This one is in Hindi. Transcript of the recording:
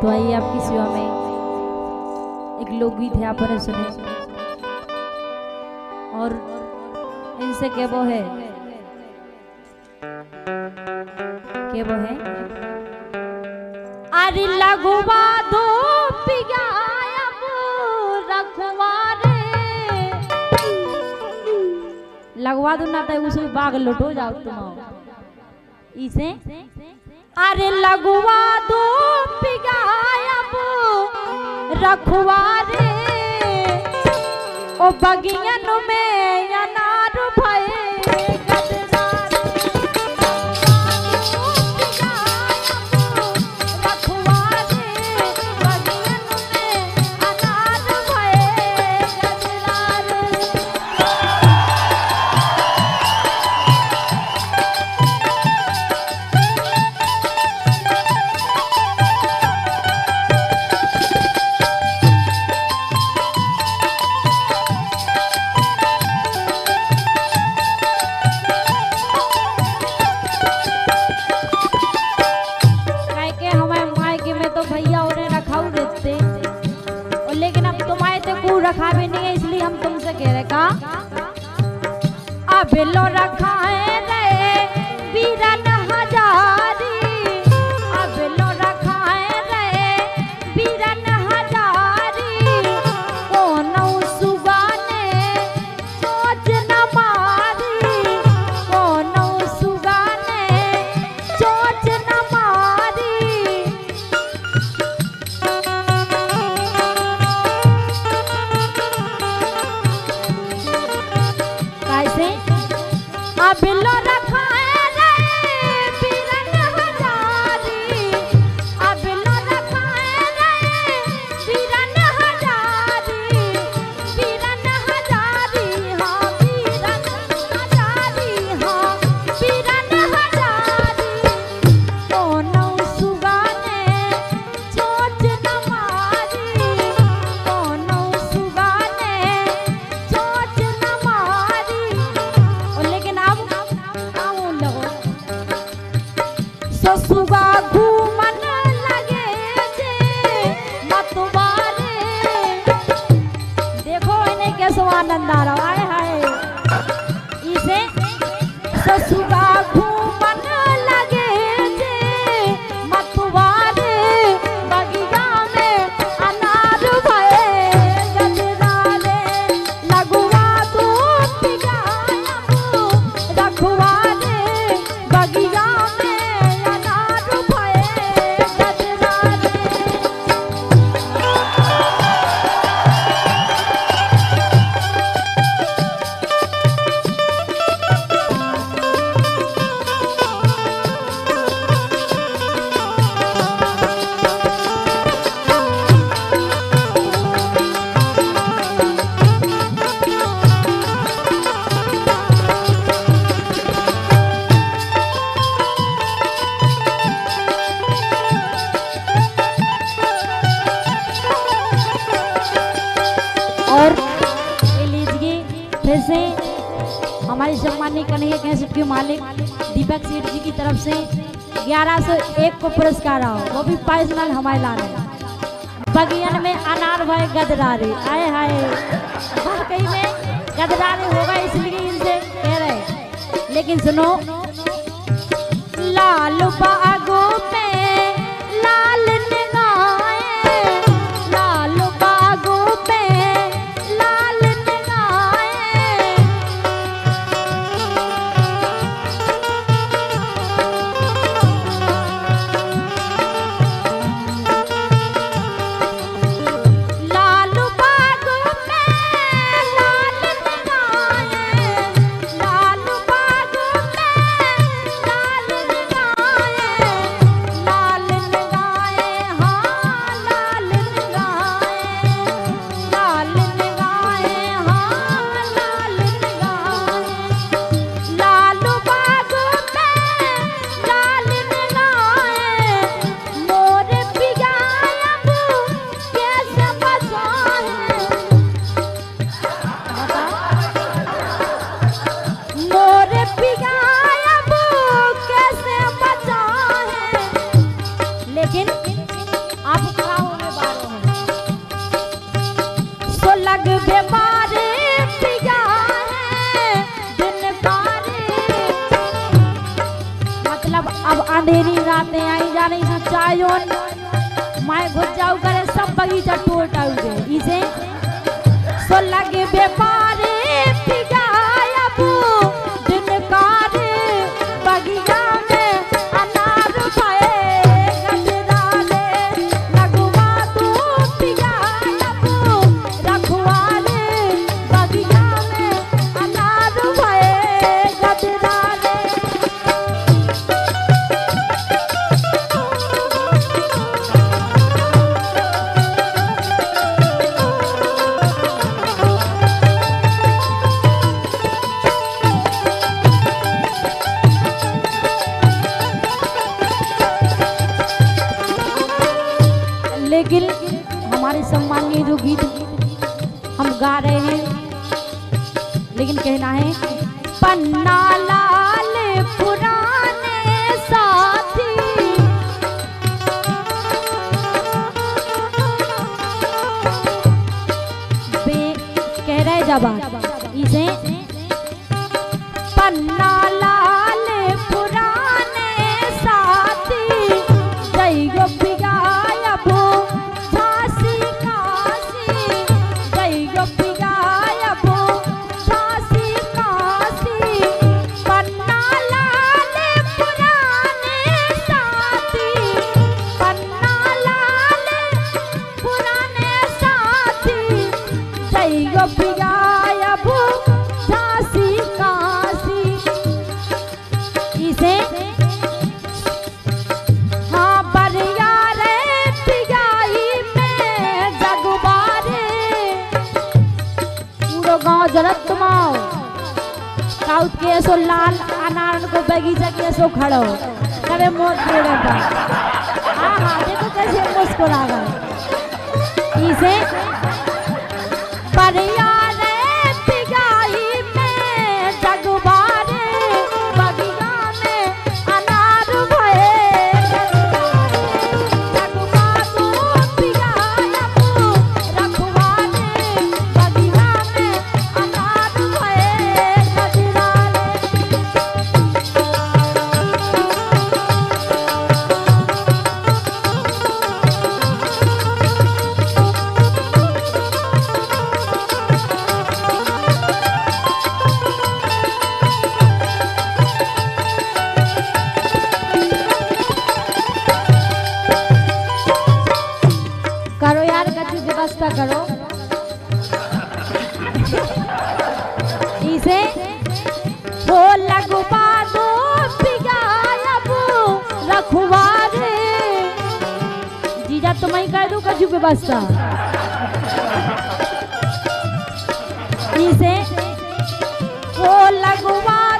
तो आइए आपकी सेवा में एक लोकगीत है, आप सुने और इनसे क्या वो है अरे लगवा दो पिगायब रखवारे, लगवा दो ना तो उसमें बाग लुटो जाओ तुम इसे। अरे लगवा दो पिगायब रखवारे, ओ बगियन में अनार भये रखा भी नहीं है, इसलिए हम तुमसे कह रहे का अबेलो रखा है रे बीरन हजारी, अबेलो रखा है रे बीरन हजारी, कोनो सुगाने सोच न मारी, कोनो सुगाने सोच न मारी। अबेलो रखा है रे बीरन हजारी, अबेलो रखा है रे बीरन हजारी, बीरन हजारी हाँ बीरन हजारी हाँ बीरन हजारी, कोनो सुगाने सोच न मारी, कोनो सुगाने सोच न मारी। लेकिन अब ससुगा घूमन लगे जे मतवारे, देखो इन्हें कैसे आनंद आ रहा है हाय इसे। ससुगा घूमन लगे जे मतवारे, बगिया में अनार भये गजरारे, लगवा दो पिगायब रखवारे, बगिया में अनार भये गजरारे। और ये लीजिए फिर से हमारे सम्मानीय कन्हैया कैसेट के मालिक दीपक सेठ जी की तरफ से 1101 को पुरस्कार आओ, वो भी पर्सनल हमारे लाने। बगियन में अनार भये गजरारे, आए हाय वाकई में गजरारे होगा इसलिए इनसे कह रहे। लेकिन सुनो लाल बागो पे लाल निगाहे, लाल बागो पे लाल निगाहे, लाल बागो पे लाल निगाहे, लाल बागो पे लाल निगाहे, लाल निगाहे हाँ लाल निगाहे, लाल निगाहे हाँ लाल निगाहे, लाल बागो पे लाल निगाहे, मोर पिगायब कैसे बचाए, मोर पिगायब कैसे बचाए। लेकिन आप बगीचा नहीं सच्चायोन माय घुस जाऊ करे सब बगीचा टूट आउ दे इसे सो लगे बेपारे पिगायबू दिन कारे बगीचा में अनार भए गजराले लगवा तू पिगायबू रखवाले बगीचा में अनार भए गजराले लेकिन हमारे सम्मानीय जो गीत हम गा रहे हैं लेकिन कहना है पन्ना लाल पुराने साथी कह रहे जवाब इसे पन्ना लाल पुराने साथी जय गो पिगायबू झांसी काशी जय गो पिगायबू झांसी काशी पन्ना लाल पुराने साथी पन्ना लाल पुराने साथी जय गो पिगायबू झांसी काशी इसे हाँ बरिया रे पिगाई में जगबारे पूरा गांव जरत माओ साउथ के सो लाल अनार को बगीचा के सो खड़ो करे मोट पेड़े पर हाँ हाँ देखो कैसे मुस्कुरा गए इसे बरिया रे पिगाई में जगबारे बगीचा में अनार भए जगबा तू पिगायबू रखवाले बगीचा में अनार भए गजराले करो यार कछु व्यवस्था करो इसे हो लगवा दो पिगायबू रखवारे जीजा तुम्हें कर दू कछु व्यवस्था इसे हो लगवा